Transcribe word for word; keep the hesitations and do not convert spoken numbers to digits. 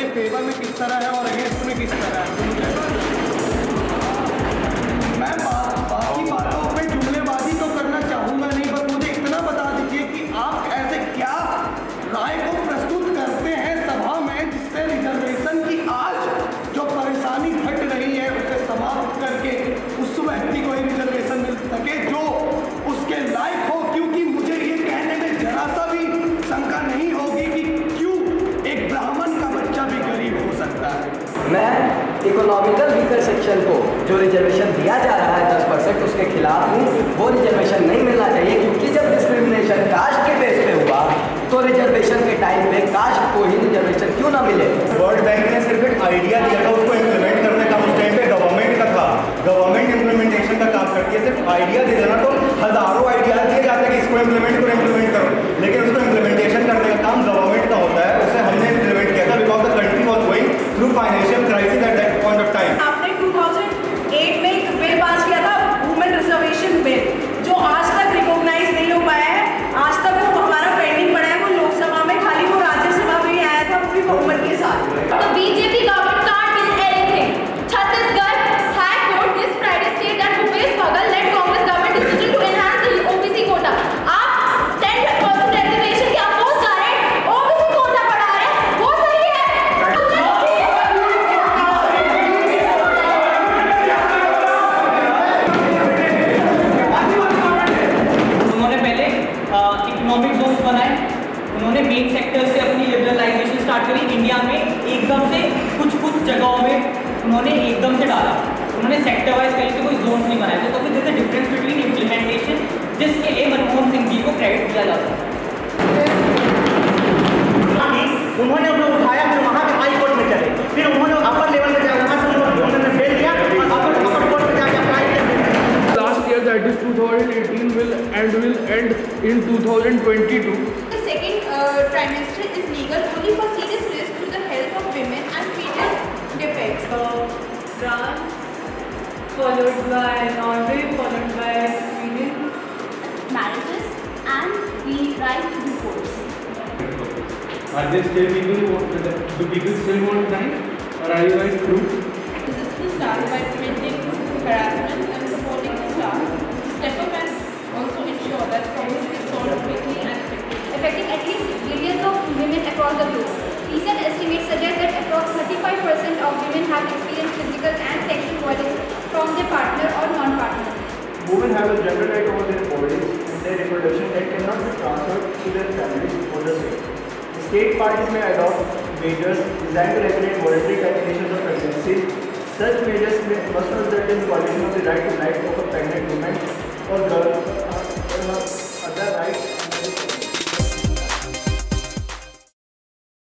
Favour में किस तरह है और अगेंस्ट में किस तरह है। मैं बाकी बातों पे जुमलेबाजी तो करना चाहूँगा नहीं, बस मुझे इतना बता दीजिए कि आप ऐसे क्या राय को प्रस्तुत करते हैं सभा में जिससे रिजर्वेशन की आज जो परेशानी घट रही है उसे समाप्त करके उस व्यक्ति को ही रिजर्वेशन मिल सके जो उसके लायक हो। क्योंकि मुझे ये कहने में जरा सा भी शंका नहीं होगी कि क्यों एक ब्राह्मण का बच्चा भी गरीब हो सकता है। मैं इकोनॉमिकल वीकर सेक्शन को जो रिजर्वेशन दिया जा रहा है दस परसेंट उसके खिलाफ हूँ। वो रिजर्वेशन नहीं मिलना चाहिए, क्योंकि जब डिस्क्रिमिनेशन कास्ट के बेस पे हुआ तो रिजर्वेशन के टाइम पे कास्ट को ही रिजर्वेशन क्यों ना मिले। वर्ल्ड बैंक ने सिर्फ एक आइडिया दिया था, उसको इम्प्लीमेंट करने का उस टाइम पे गवर्नमेंट का था। गवर्नमेंट इम्प्लीमेंटेशन का काम करती है। सिर्फ आइडिया दे देना तो हजारों आइडिया दिए जाते हैं कि इसको इम्प्लीमेंट करो इम्प्लीमेंट करो, लेकिन उसको इम्प्लीमेंटेशन करने का काम गवर्नमेंट का होता है। उसे हमने इम्प्लीमेंट किया था because the country was going through financial crisis at that point of time. आपने टू थाउजेंड एट में एक बिल पास किया था, वुमेन रिजर्वेशन बिल, जो आज तक रिकॉग्नाइज नहीं हो पाया है। आज तक वो हमारा पेंडिंग पड़ा है। वो लोकसभा में खाली, वो राज्यसभा में ही आया था, वो भी बहुमत के साथ। The B J P government can't do anything. Chhattisgarh High Court this Friday stated that Bhupesh Baghel led Congress government decision to enhance the O B C quota. आप ten percent reservation के oppose जा रहे हैं, O B C quota बढ़ा रहे हैं, वो सही है? उन्होंने पहले इकोनॉमिक जोन्स बनाए, उन्होंने मेन सेक्टर से अपनी लिबरलाइजेशन स्टार्ट करी। इंडिया में एकदम से कुछ कुछ जगहों में उन्होंने एकदम से डाला, उन्होंने सेक्टर वाइज कहीं से कोई जोन्स नहीं बनाए थे। तो फिर दिस डिफरेंस बिटवीन इम्प्लीमेंटेशन, जिसके लिए मनमोहन सिंह जी को क्रेडिट दिया जा सकता है। उन्होंने उन्हें उठाया, फिर वहाँ के हाई कोर्ट में चले, फिर उन्होंने अपर लेवल पे जाकर वहाँ से उन्होंने फेल किया और अपर अपर कोर्ट में जाकर अप्लाई किया। Last year, that is two thousand eighteen, will and will end in two thousand twenty-two. The second uh, trimester is legal only for serious risk to the health of women and fetal defects. France followed by Norway, followed by Sweden. Marriages and the right to divorce. Are there still people who want, do people still want time, or are you guys through? Resist the staff by preventing harassment and supporting the staff. Step up and also ensure that problems is solved quickly and effectively, affecting at least millions of women across the globe. Recent estimates suggest that approximately thirty-five percent of women have experienced physical and sexual violence from their partner or non-partner. Women have a general right over their bodies and their reproduction that cannot be transferred to their families or the state. The state parties may adopt measures designed to regulate voluntary terminations of pregnancy. Such measures may must not result in violation of the right to life of a pregnant woman or girl or other rights